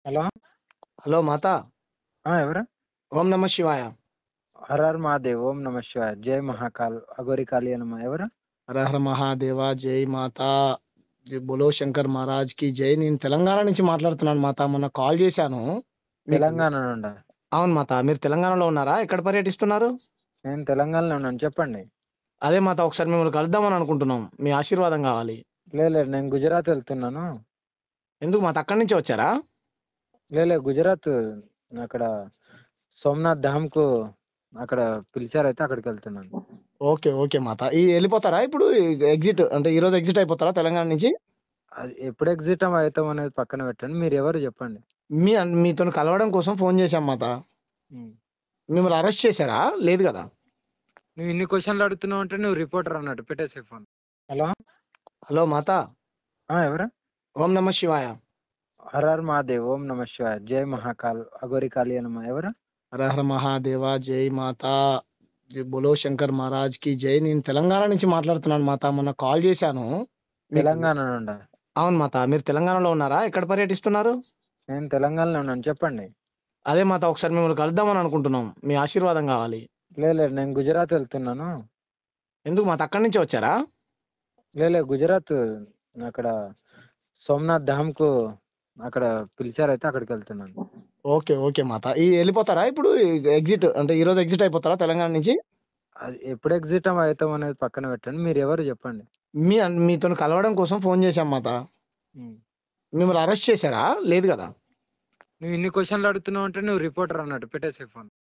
Hello! Hello మాత. ఎవరు? ఓం నమ శివాయ. హర హర్ మహాదేవ్. ఓం నమ శివాయ. జై మహాకాల్ అఘోరి కాళీ నమ. ఎవరు? హర హర మహాదేవ. జై మాతా. జై బోలో శంకర్ మహారాజ్ కి జై. నేను తెలంగాణ నుంచి మాట్లాడుతున్నాను మాత. మొన్న కాల్ చేశాను మీకు. తెలంగాణ నుండా? అవును మాత. మీరు తెలంగాణలో ఉన్నారా? ఎక్కడ పర్యటిస్తున్నారు? నేను తెలంగాణలో ఉన్నాను. చెప్పండి. అదే మాత, ఒకసారి మిమ్మల్ని కలుద్దామని అనుకుంటున్నాం. మీ ఆశీర్వాదం కావాలి. లేదు, నేను గుజరాత్ వెళ్తున్నాను. ఎందుకు మాత, అక్కడి నుంచే వచ్చారా? గుజరాత్ అక్కడ సోమనాథ్ ధామ్ కు అక్కడ పిలిచారైతే అక్కడికి వెళ్తున్నాను. ఓకే ఓకే మాత. వెళ్ళిపోతారా ఇప్పుడు? ఎగ్జిట్ అంటే ఈ రోజు ఎగ్జిట్ అయిపోతారా తెలంగాణ నుంచి? అది ఎప్పుడు ఎగ్జిట్ అవుతాం అనేది పక్కన పెట్టండి. మీరు ఎవరు చెప్పండి. మీతో కలవడం కోసం ఫోన్ చేశాం మాత. ఉమ్. మిమ్మల్ని అరెస్ట్ చేశారా? లేదు కదా. నువ్వు ఇన్ని క్వశ్చన్లు అడుగుతున్నావు అంటే నువ్వు రిపోర్టర్ అన్నట్టు. పెట్టేసే ఫోన్. హలో! హలో మాత. ఎవరు? ఓం నమ శివాయ. హర హర్ మహాదేవ్. ఓం నమ శివాయ. జై మహాకాల్ అఘోరి కాళీ నమ. ఎవరు? హర హర మహాదేవ. జై మాతా. జై బోలో శంకర్ మహారాజ్ కి జై. నేను తెలంగాణ నుంచి మాట్లాడుతున్నాను మాత. మొన్న కాల్ చేశాను మీకు. తెలంగాణ నుండా? అవును మాత. మీరు తెలంగాణలో ఉన్నారా? ఎక్కడ పర్యటిస్తున్నారు? నేను తెలంగాణలో ఉన్నాను. చెప్పండి. అదే మాత, ఒకసారి మిమ్మల్ని కలుద్దామని అనుకుంటున్నాం. మీ ఆశీర్వాదం కావాలి. లేదు, నేను గుజరాత్ వెళ్తున్నాను. ఎందుకు మాత, అక్కడి నుంచే వచ్చారా? గుజరాత్ అక్కడ సోమనాథ్ ధామ్ కు అక్కడ పిలిచారైతే అక్కడికి వెళ్తున్నాను. ఓకే ఓకే మాత. వెళ్ళిపోతారా ఇప్పుడు? ఎగ్జిట్ అంటే ఈ రోజు ఎగ్జిట్ అయిపోతారా తెలంగాణ నుంచి? అది ఎప్పుడు ఎగ్జిట్ అవుతాం అనేది పక్కన పెట్టండి. మీరు ఎవరు చెప్పండి. మీతో కలవడం కోసం ఫోన్ చేశాం మాత. ఉమ్. మిమ్మల్ని అరెస్ట్ చేశారా? లేదు కదా. నువ్వు ఇన్ని క్వశ్చన్లు అడుగుతున్నావు అంటే నువ్వు రిపోర్టర్ అన్నట్టు. పెట్టేసే ఫోన్.